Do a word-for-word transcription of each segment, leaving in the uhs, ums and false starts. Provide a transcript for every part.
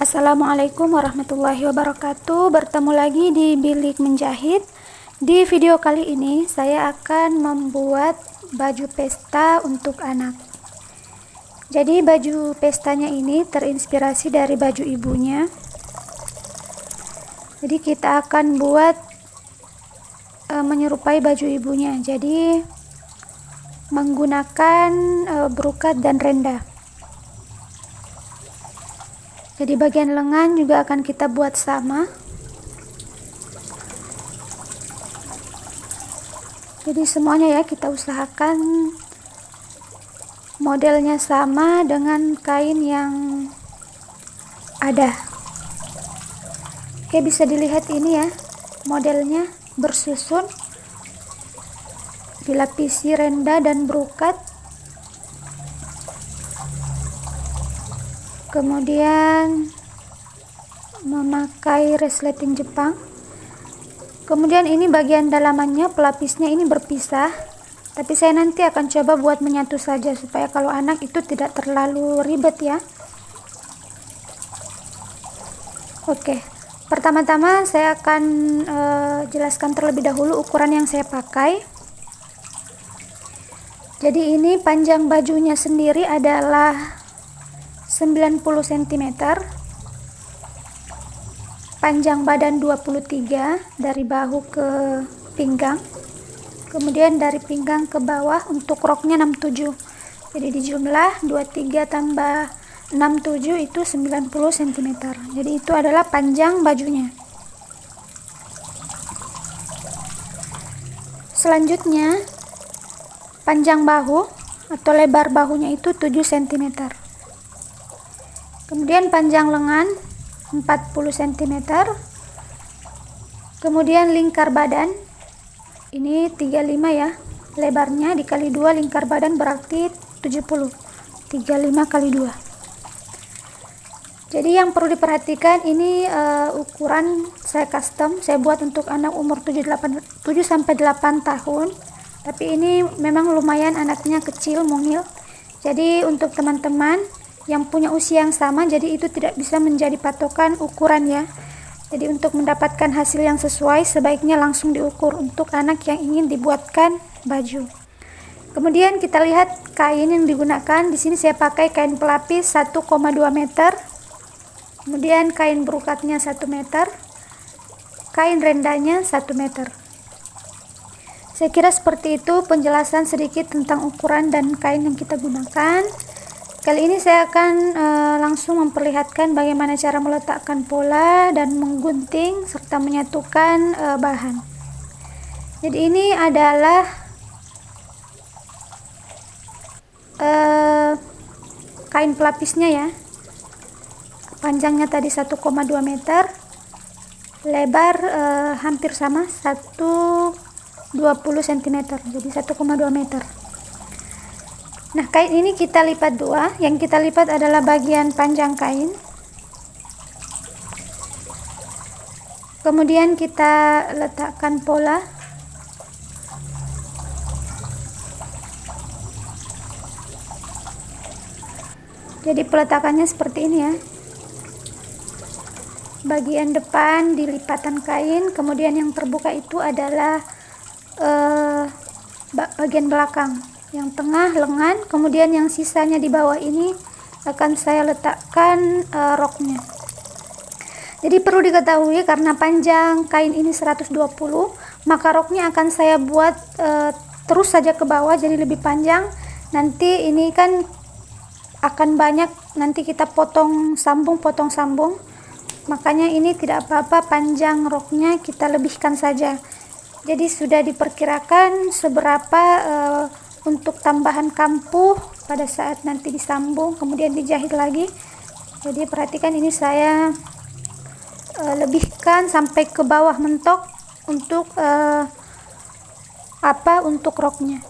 Assalamualaikum warahmatullahi wabarakatuh. Bertemu lagi di Bilik Menjahit. Di video kali ini saya akan membuat baju pesta untuk anak. Jadi baju pestanya ini terinspirasi dari baju ibunya. Jadi kita akan buat e, menyerupai baju ibunya. Jadi menggunakan e, brokat dan renda. Jadi bagian lengan juga akan kita buat sama. Jadi semuanya ya kita usahakan modelnya sama dengan kain yang ada. Oke, bisa dilihat ini ya, modelnya bersusun, dilapisi renda dan brokat. Kemudian memakai resleting Jepang. Kemudian ini bagian dalamannya, pelapisnya ini berpisah, tapi saya nanti akan coba buat menyatu saja supaya kalau anak itu tidak terlalu ribet ya. Oke, pertama-tama saya akan uh, jelaskan terlebih dahulu ukuran yang saya pakai. Jadi ini panjang bajunya sendiri adalah sembilan puluh sentimeter, panjang badan dua puluh tiga dari bahu ke pinggang, kemudian dari pinggang ke bawah untuk roknya enam puluh tujuh. Jadi dijumlah dua puluh tiga tambah enam puluh tujuh itu sembilan puluh sentimeter. Jadi itu adalah panjang bajunya. Selanjutnya panjang bahu atau lebar bahunya itu tujuh sentimeter. Kemudian panjang lengan empat puluh sentimeter. Kemudian lingkar badan ini tiga puluh lima ya, lebarnya dikali dua, lingkar badan berarti tujuh puluh. tiga puluh lima kali dua. Jadi yang perlu diperhatikan ini uh, ukuran saya custom, saya buat untuk anak umur tujuh sampai delapan tahun. Tapi ini memang lumayan anaknya kecil, mungil. Jadi untuk teman-teman yang punya usia yang sama, jadi itu tidak bisa menjadi patokan ukuran ya. Jadi untuk mendapatkan hasil yang sesuai sebaiknya langsung diukur untuk anak yang ingin dibuatkan baju. Kemudian kita lihat kain yang digunakan. Di sini saya pakai kain pelapis satu koma dua meter. Kemudian kain brokatnya satu meter. Kain rendanya satu meter. Saya kira seperti itu penjelasan sedikit tentang ukuran dan kain yang kita gunakan. Kali ini saya akan e, langsung memperlihatkan bagaimana cara meletakkan pola dan menggunting serta menyatukan e, bahan. Jadi ini adalah e, kain pelapisnya ya. Panjangnya tadi satu koma dua meter, lebar e, hampir sama seratus dua puluh sentimeter, jadi satu koma dua meter. Nah, kain ini kita lipat dua. Yang kita lipat adalah bagian panjang kain. Kemudian kita letakkan pola. Jadi peletakannya seperti ini ya. Bagian depan di lipatan kain, kemudian yang terbuka itu adalah eh, bagian belakang. Yang tengah lengan, kemudian yang sisanya di bawah ini akan saya letakkan e, roknya. Jadi perlu diketahui karena panjang kain ini seratus dua puluh, maka roknya akan saya buat e, terus saja ke bawah jadi lebih panjang. Nanti ini kan akan banyak, nanti kita potong sambung potong sambung. Makanya ini tidak apa-apa, panjang roknya kita lebihkan saja. Jadi sudah diperkirakan seberapa e, untuk tambahan kampuh pada saat nanti disambung kemudian dijahit lagi. Jadi perhatikan ini saya e, lebihkan sampai ke bawah mentok untuk e, apa untuk roknya.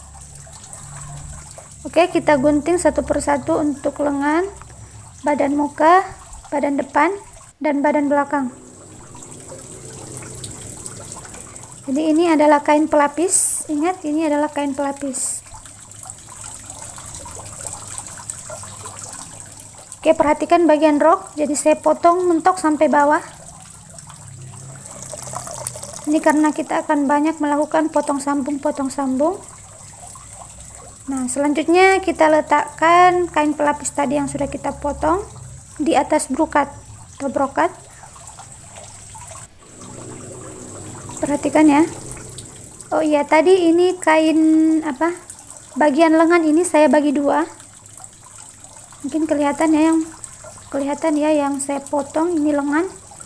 Oke, kita gunting satu persatu untuk lengan, badan muka, badan depan dan badan belakang. Jadi ini adalah kain pelapis. Ingat, ini adalah kain pelapis. Oke, perhatikan bagian rok, jadi saya potong mentok sampai bawah. Ini karena kita akan banyak melakukan potong sambung potong sambung. Nah, selanjutnya kita letakkan kain pelapis tadi yang sudah kita potong di atas brokat atau brokat. Perhatikan ya. Oh iya, tadi ini kain apa? Bagian lengan ini saya bagi dua. Mungkin kelihatan ya yang kelihatan ya yang saya potong ini lengan.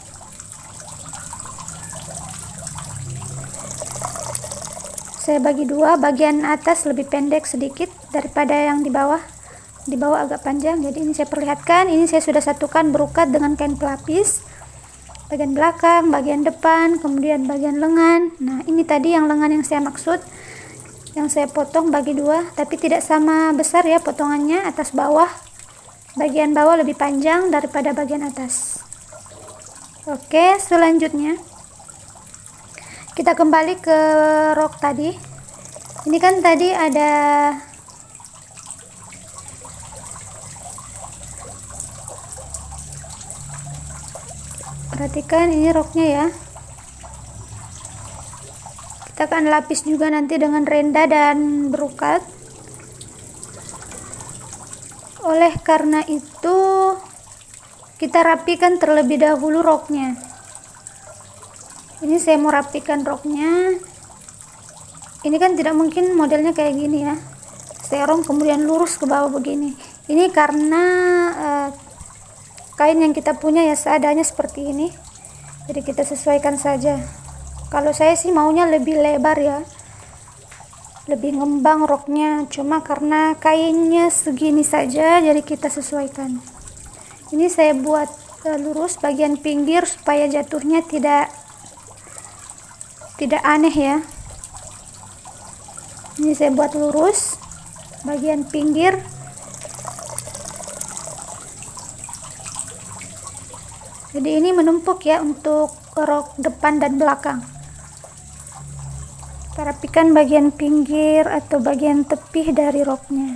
Saya bagi dua, bagian atas lebih pendek sedikit daripada yang di bawah. Di bawah agak panjang, jadi ini saya perlihatkan. Ini saya sudah satukan brokat dengan kain pelapis. Bagian belakang, bagian depan, kemudian bagian lengan. Nah, ini tadi yang lengan yang saya maksud. Yang saya potong bagi dua, tapi tidak sama besar ya potongannya, atas bawah. Bagian bawah lebih panjang daripada bagian atas. Oke, selanjutnya kita kembali ke rok tadi. Ini kan tadi ada perhatikan ini roknya ya. Kita akan lapis juga nanti dengan renda dan brokat. Oleh karena itu kita rapikan terlebih dahulu roknya. Ini saya mau rapikan roknya. Ini kan tidak mungkin modelnya kayak gini ya, serong kemudian lurus ke bawah begini. Ini karena uh, kain yang kita punya ya seadanya seperti ini, jadi kita sesuaikan saja. Kalau saya sih maunya lebih lebar ya, lebih ngembang roknya, cuma karena kainnya segini saja jadi kita sesuaikan. Ini saya buat uh, lurus bagian pinggir supaya jatuhnya tidak tidak aneh ya. Ini saya buat lurus bagian pinggir. Jadi ini menumpuk ya untuk rok depan dan belakang. Kita rapikan bagian pinggir atau bagian tepi dari roknya.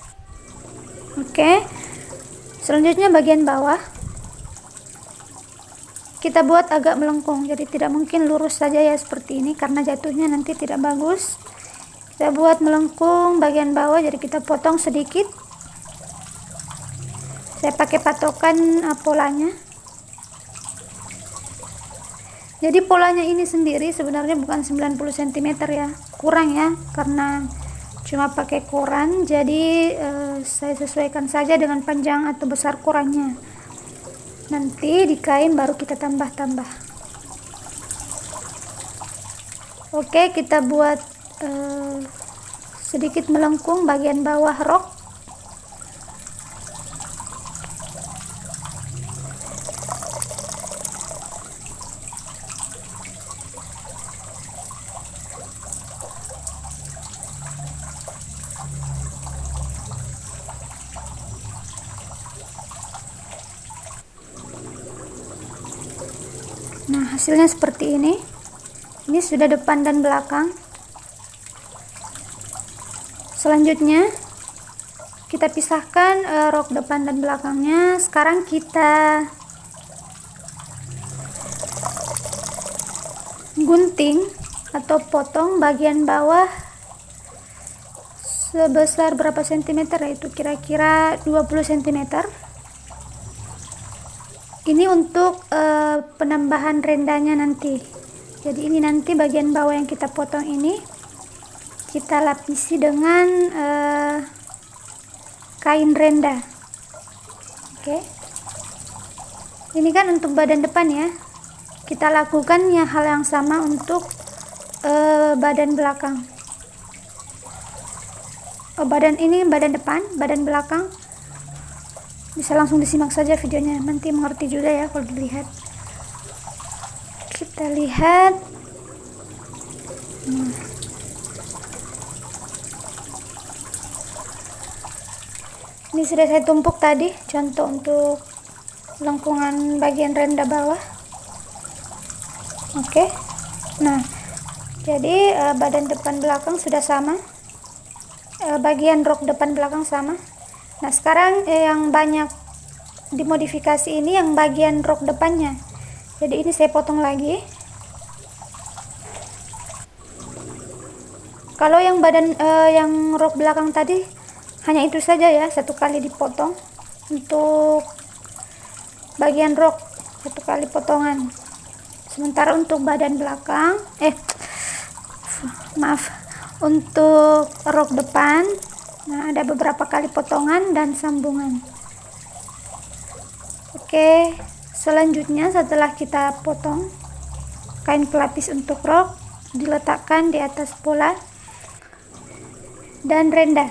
Oke, selanjutnya bagian bawah kita buat agak melengkung, jadi tidak mungkin lurus saja ya seperti ini karena jatuhnya nanti tidak bagus. Kita buat melengkung bagian bawah, jadi kita potong sedikit. Saya pakai patokan uh, polanya. Jadi polanya ini sendiri sebenarnya bukan sembilan puluh sentimeter ya, kurang ya, karena cuma pakai koran, jadi uh, saya sesuaikan saja dengan panjang atau besar korannya. Nanti di kain baru kita tambah-tambah. Oke, kita buat uh, sedikit melengkung bagian bawah rok. Nah, hasilnya seperti ini. Ini sudah depan dan belakang. Selanjutnya kita pisahkan uh, rok depan dan belakangnya. Sekarang kita gunting atau potong bagian bawah sebesar berapa sentimeter, yaitu kira-kira dua puluh sentimeter. Ini untuk uh, penambahan rendanya nanti. Jadi ini nanti bagian bawah yang kita potong ini kita lapisi dengan uh, kain renda. Oke. Ini kan untuk badan depan ya. Kita lakukan ya hal yang sama untuk uh, badan belakang. Oh, badan ini badan depan, badan belakang. Bisa langsung disimak saja videonya, nanti mengerti juga ya kalau dilihat. Kita lihat. Nah. Ini sudah saya tumpuk tadi, contoh untuk lengkungan bagian renda bawah. Oke. Nah, jadi eh, badan depan belakang sudah sama. Eh, bagian rok depan belakang sama. Nah, sekarang eh, yang banyak dimodifikasi ini yang bagian rok depannya. Jadi ini saya potong lagi. Kalau yang badan eh, yang rok belakang tadi hanya itu saja ya, satu kali dipotong. Untuk bagian rok satu kali potongan. Sementara untuk badan belakang eh maaf untuk rok depan, nah ada beberapa kali potongan dan sambungan. Oke, selanjutnya setelah kita potong kain pelapis untuk rok, diletakkan di atas pola dan rendah.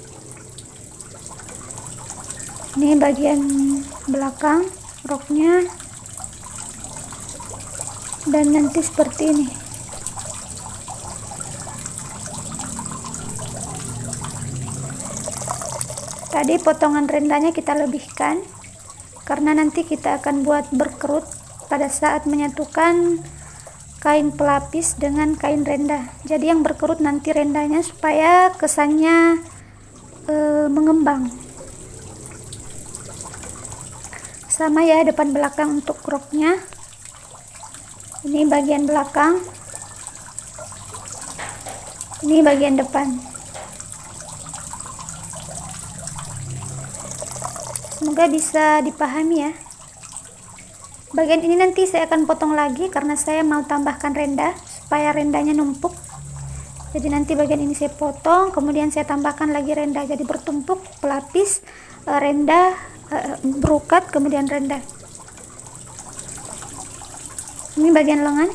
Ini bagian belakang roknya, dan nanti seperti ini. Tadi potongan rendahnya kita lebihkan karena nanti kita akan buat berkerut pada saat menyatukan kain pelapis dengan kain rendah. Jadi yang berkerut nanti rendahnya supaya kesannya e, mengembang. Sama ya depan belakang untuk roknya. Ini bagian belakang, ini bagian depan. Semoga bisa dipahami ya. Bagian ini nanti saya akan potong lagi karena saya mau tambahkan rendah supaya rendahnya numpuk. Jadi nanti bagian ini saya potong, kemudian saya tambahkan lagi rendah, jadi bertumpuk pelapis, rendah, brokat, kemudian rendah. Ini bagian lengan,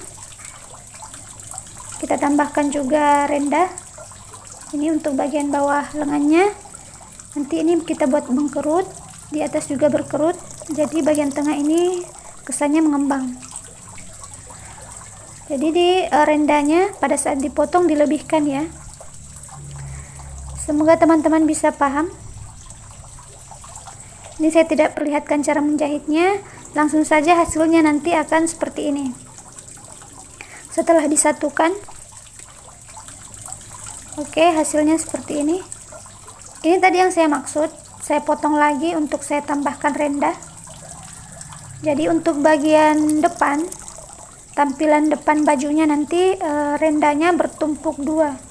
kita tambahkan juga rendah. Ini untuk bagian bawah lengannya. Nanti ini kita buat mengkerut, di atas juga berkerut, jadi bagian tengah ini kesannya mengembang. Jadi di uh, rendahnya pada saat dipotong dilebihkan ya. Semoga teman-teman bisa paham. Ini saya tidak perlihatkan cara menjahitnya, langsung saja hasilnya nanti akan seperti ini. Setelah disatukan, oke, hasilnya seperti ini. Ini tadi yang saya maksud, saya potong lagi untuk saya tambahkan rendah. Jadi untuk bagian depan, tampilan depan bajunya nanti e, rendahnya bertumpuk dua.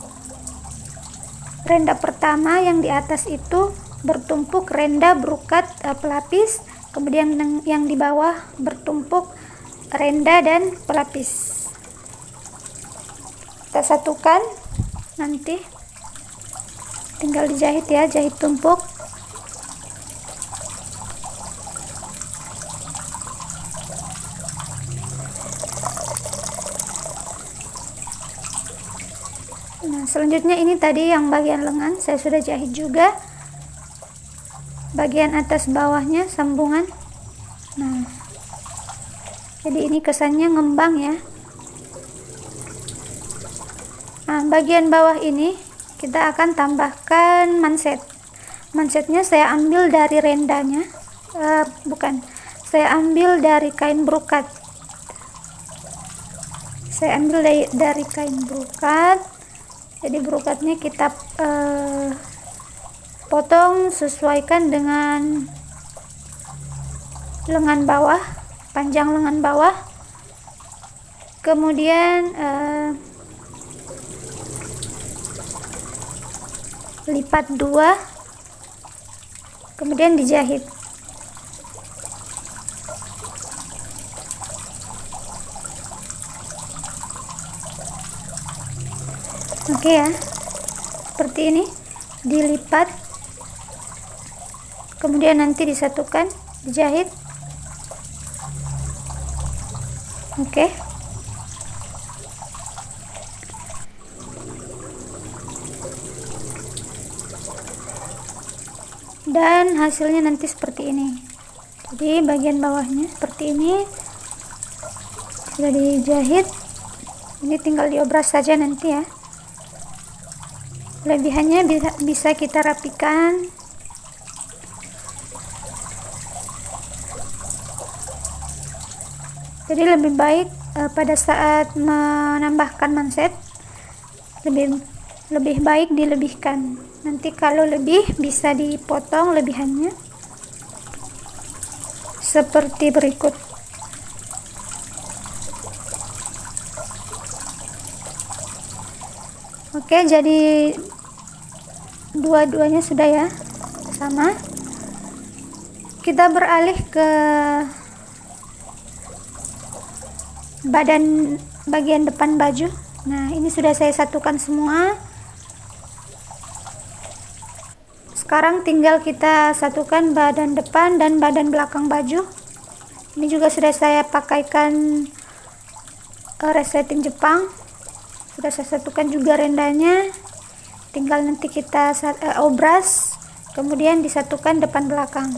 Rendah pertama yang di atas itu bertumpuk rendah brokat e, pelapis, kemudian yang di bawah bertumpuk rendah dan pelapis. Kita satukan, nanti tinggal dijahit ya, jahit tumpuk. Nah, selanjutnya ini tadi yang bagian lengan saya sudah jahit juga, bagian atas bawahnya sambungan. Nah, jadi ini kesannya ngembang ya. Nah, bagian bawah ini kita akan tambahkan manset. Mansetnya saya ambil dari rendahnya, uh, bukan, saya ambil dari kain brokat. Saya ambil dari, dari kain brokat. Jadi brokatnya kita uh, potong sesuaikan dengan lengan bawah, panjang lengan bawah. Kemudian uh, lipat dua, kemudian dijahit. Oke ya, seperti ini, dilipat, kemudian nanti disatukan, dijahit. Oke. Dan hasilnya nanti seperti ini. Jadi bagian bawahnya seperti ini, sudah dijahit. Ini tinggal diobras saja nanti ya. Lebihannya bisa, bisa kita rapikan. Jadi lebih baik uh, pada saat menambahkan manset, lebih lebih baik dilebihkan. Nanti kalau lebih bisa dipotong lebihannya. seperti berikut. Oke, jadi dua-duanya sudah ya sama. Kita beralih ke badan bagian depan baju. Nah, ini sudah saya satukan semua. Sekarang tinggal kita satukan badan depan dan badan belakang baju. Ini juga sudah saya pakaikan uh, resleting Jepang. Sudah saya satukan juga rendanya, tinggal nanti kita uh, obras, kemudian disatukan depan belakang.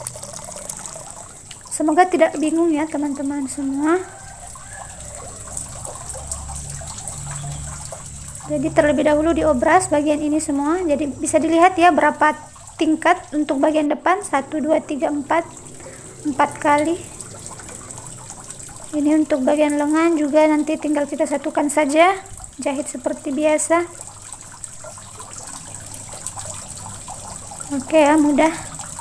Semoga tidak bingung ya teman-teman semua. Jadi terlebih dahulu diobras bagian ini semua. Jadi bisa dilihat ya berapa tingkat untuk bagian depan, satu, dua, tiga, empat, empat kali. Ini untuk bagian lengan juga nanti tinggal kita satukan saja. Jahit seperti biasa. Oke ya, mudah.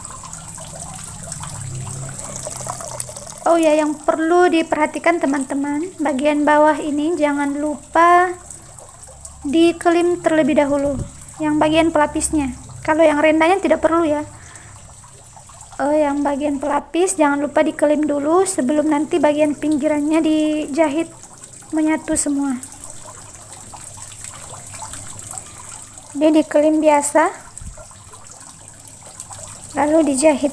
Oh ya, yang perlu diperhatikan teman-teman, bagian bawah ini jangan lupa dikelim terlebih dahulu, yang bagian pelapisnya. Kalau yang rendahnya tidak perlu ya. Oh, yang bagian pelapis jangan lupa dikelim dulu sebelum nanti bagian pinggirannya dijahit menyatu semua. Ini dikelim biasa, lalu dijahit.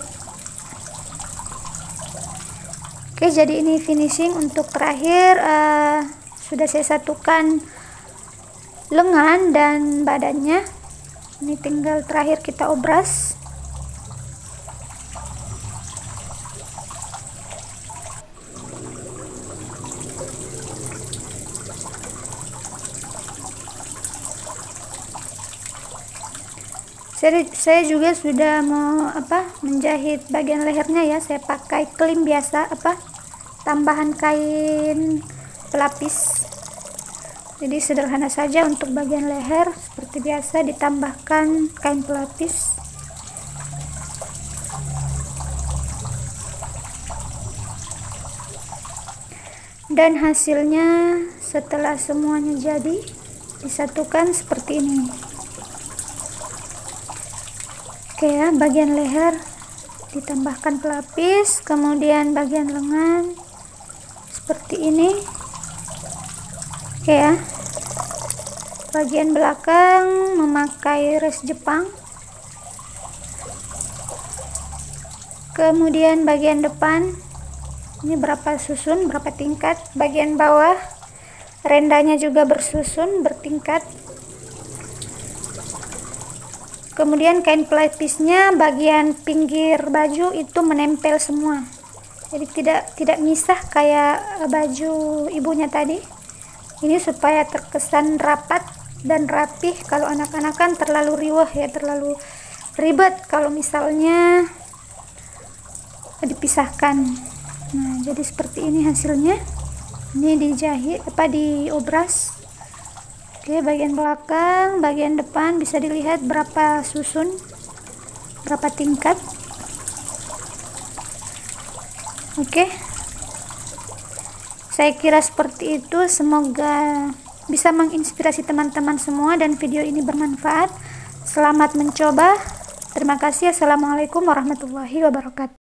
Oke, jadi ini finishing untuk terakhir. Uh, sudah saya satukan lengan dan badannya. Ini tinggal terakhir kita obras. Saya, saya juga sudah mau apa menjahit bagian lehernya ya. Saya pakai klim biasa, apa tambahan kain pelapis. Jadi sederhana saja untuk bagian leher, seperti biasa ditambahkan kain pelapis. Dan hasilnya setelah semuanya jadi disatukan seperti ini. Oke ya, bagian leher ditambahkan pelapis, kemudian bagian lengan seperti ini. Oke ya, bagian belakang memakai res Jepang, kemudian bagian depan ini berapa susun, berapa tingkat, bagian bawah rendanya juga bersusun bertingkat. Kemudian kain pelapisnya bagian pinggir baju itu menempel semua, jadi tidak tidak misah kayak baju ibunya tadi. Ini supaya terkesan rapat dan rapih. Kalau anak-anak kan terlalu riweh ya, terlalu ribet kalau misalnya dipisahkan. Nah, jadi seperti ini hasilnya. Ini dijahit apa diobras. Oke, bagian belakang, bagian depan bisa dilihat berapa susun, berapa tingkat. Oke, saya kira seperti itu. Semoga bisa menginspirasi teman-teman semua dan video ini bermanfaat. Selamat mencoba. Terima kasih. Assalamualaikum warahmatullahi wabarakatuh.